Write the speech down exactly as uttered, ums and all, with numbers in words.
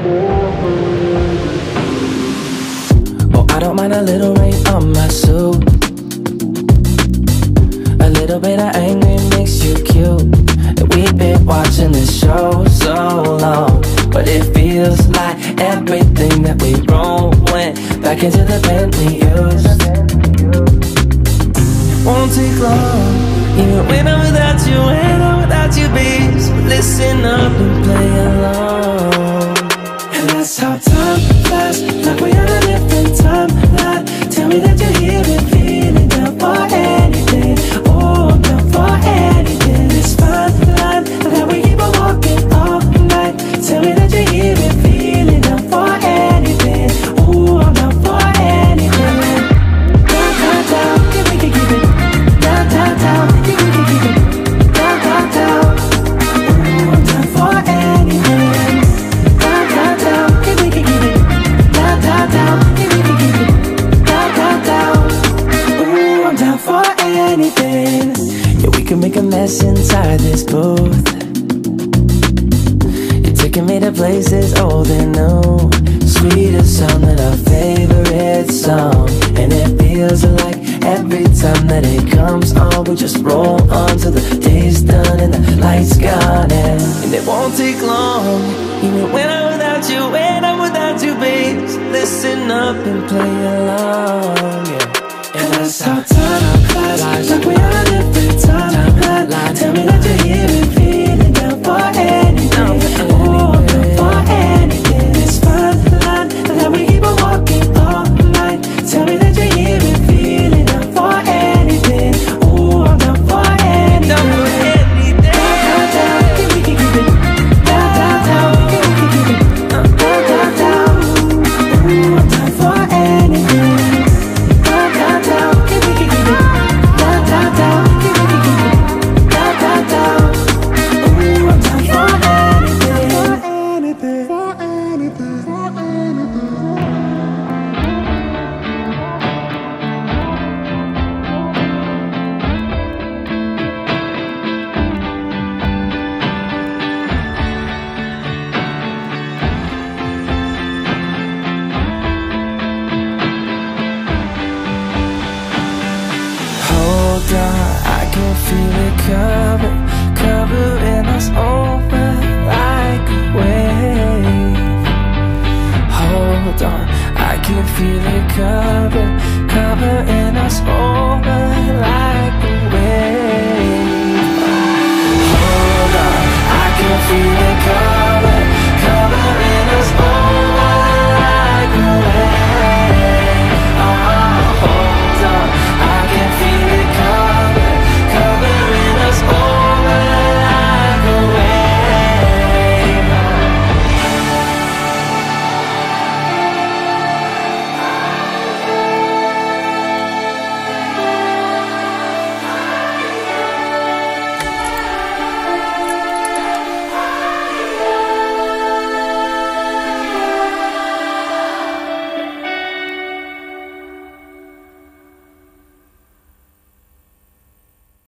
Oh, I don't mind a little rain on my suit. A little bit of angry makes you cute. And we've been watching this show so long, but it feels like everything that we wrote went back into the pen we used. It won't take long, even when I'm without you, when I'm without you, babe. So listen up and play along. And that's how time flies, like we're on a different timeline. Tell me that you're here and feeling down for anything. Oh, I'm down for anything. It's fine line, and how we keep on walking all night. Tell me that you're here and feeling down for anything. Oh, I'm down for anything. Down, down, down, yeah, we can keep it. Down, down, down, yeah, we can keep it. Down, down, down. Oh, I'm down for anything. Down, down, down, yeah, we can keep it. Down, down, down, yeah, we can keep it. Down, down, down. Oh, I'm down for anything. Yeah, we can make a mess inside this booth. You're taking me to places old and new, sweeter sound than our favorite song. And it feels like every time that it comes on, we just roll on till the day's done and the lights gone. And, and it won't take long, even when I'm without you, when I'm without you, babe. So listen up and play along, yeah. And that's how time flies, like we're on a different timeline. Tell me that you're here and feeling down for anything. Oh, I'm down for anything. It's fine line, and how we keep on walking all night. Tell me that you're here and feeling down for anything. Oh, I'm down for anything. Down, down, down, yeah, we can keep it. Down, down, down, yeah, we can keep it. Down, down, down. Oh, I'm down for anything. Down, down, down, yeah, we can keep it. Down, down, down, yeah, we can keep it. Down, down, down. Oh, I'm down for anything. For anything, for anything, for anything. Hold on, I can feel it coming, covering us over like a wave. Hold on, I can feel it coming.